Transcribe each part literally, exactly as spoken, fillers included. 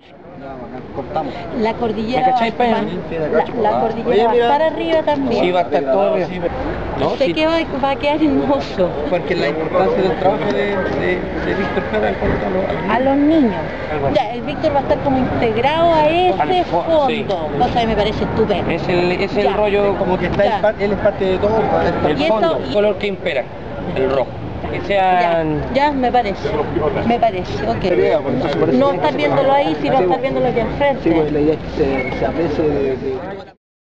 Cortamos. La cordillera, ¿Me cachai, va, Peña? la, la cordillera va a estar arriba también. Sí, va a estar todo arriba. No, sé sí, que va, va a quedar hermoso. porque la importancia del trabajo de, de, de Víctor Jara en cuanto a los, A los niños. Ya, el Víctor va a estar como integrado a ese Al fo- fondo, sí. cosa que me parece estupendo. Es el, es el Ya. rollo como que está, Ya. en par- él es parte de todo, el Y fondo, esto- el color que impera, el rojo. Que Ya, sean... ya me parece, me parece, ok. No estar viéndolo ahí, sino estar viéndolo aquí enfrente. Sí, pues la idea es que se, se aprecie de, de...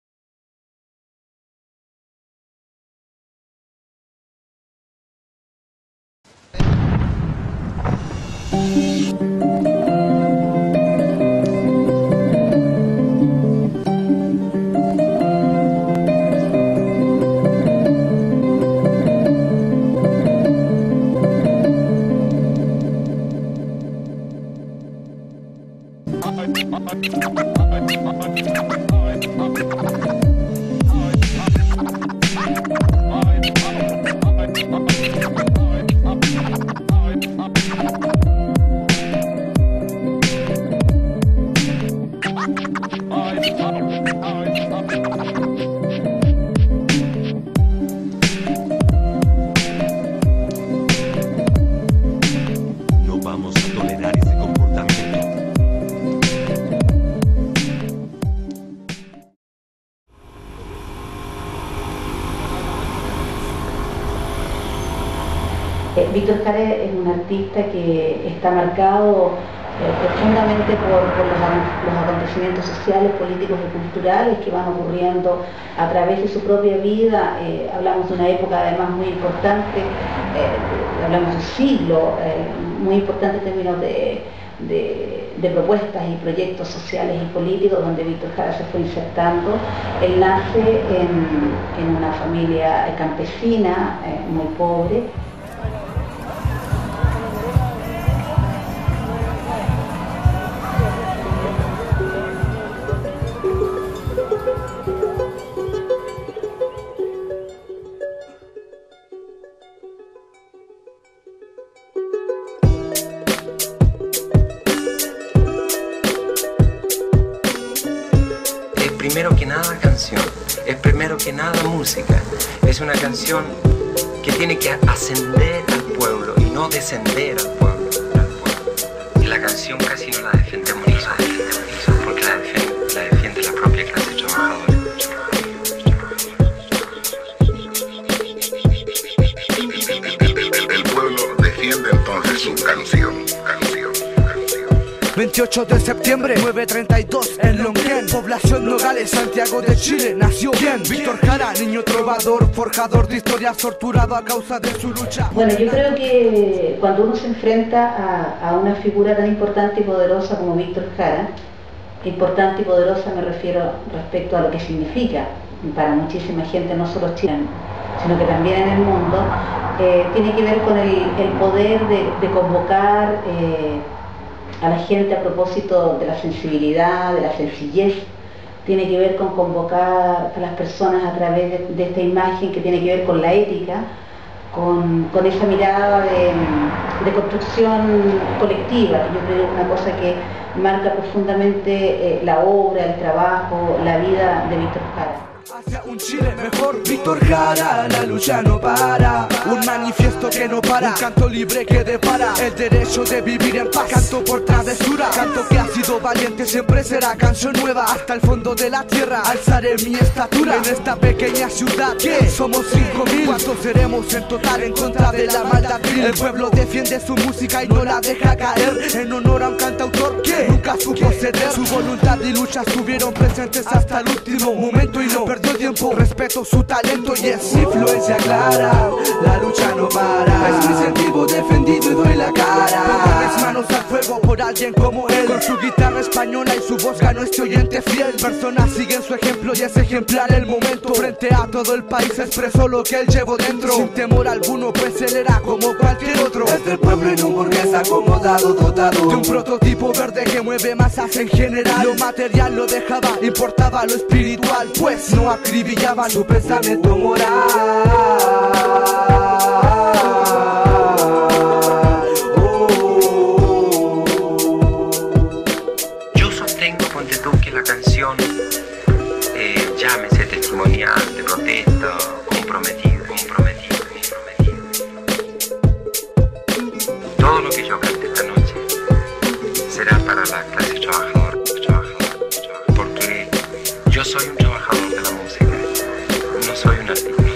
No vamos a tolerar ese comportamiento. Eh, Víctor Jara es un artista que está marcado eh, profundamente por, por los, los acontecimientos sociales, políticos y culturales que van ocurriendo a través de su propia vida. Eh, hablamos de una época además muy importante, eh, hablamos de un siglo eh, muy importante en términos de, de, de propuestas y proyectos sociales y políticos donde Víctor Jara se fue insertando. Él nace en, en una familia campesina eh, muy pobre. Es primero que nada canción, es primero que nada música, es una canción que tiene que ascender al pueblo y no descender al pueblo. Al pueblo. Y la canción casi no la defendemos nosotros, porque la defiende, la defiende la propia clase trabajadora. El pueblo defiende entonces su canción, canción, canción. veintiocho de septiembre, nueve treinta y dos, en Lonquén, población Nogales, Santiago de Chile, nació bien Víctor Jara, niño trovador, forjador de historias, torturado a causa de su lucha. Bueno, yo creo que cuando uno se enfrenta a, a una figura tan importante y poderosa como Víctor Jara, importante y poderosa me refiero respecto a lo que significa para muchísima gente, no solo chilena, sino que también en el mundo, eh, tiene que ver con el, el poder de, de convocar eh, a la gente a propósito de la sensibilidad, de la sencillez. Tiene que ver con convocar a las personas a través de, de esta imagen que tiene que ver con la ética, con, con esa mirada de, de construcción colectiva. Yo creo que es una cosa que marca profundamente eh, la obra, el trabajo, la vida de Víctor Jara. Hacia un Chile mejor, Víctor Jara, la lucha no para. Un manifiesto que no para, un canto libre que depara el derecho de vivir en paz. Canto por travesura, canto que ha sido valiente, siempre será canción nueva. Hasta el fondo de la tierra, alzaré mi estatura en esta pequeña ciudad. Que somos cinco mil, ¿cuántos seremos en total en contra de la maldad vil? El pueblo defiende su música y no la deja caer, en honor a un cantautor que nunca supo ceder. Su voluntad y lucha estuvieron presentes hasta el último momento y no perdió tiempo, respeto su talento y es influencia clara. La lucha no para, es mi sentido defendido y doy la cara. Pongo mis manos al fuego por alguien como él, con su guitarra española y su voz ganó este oyente fiel. Personas siguen su ejemplo y es ejemplar el momento. Frente a todo el país expresó lo que él llevó dentro, sin temor alguno, pues él era como cualquier otro. Es del pueblo y no un burgués acomodado, dotado de un prototipo verde que mueve masas en general. Lo material lo dejaba, importaba lo espiritual, pues no acribillaba su pensamiento moral. todo lo que yo cante esta noche será para la clase trabajadora, trabajadora, trabajadora, porque yo soy un trabajador de la música, no soy un artista.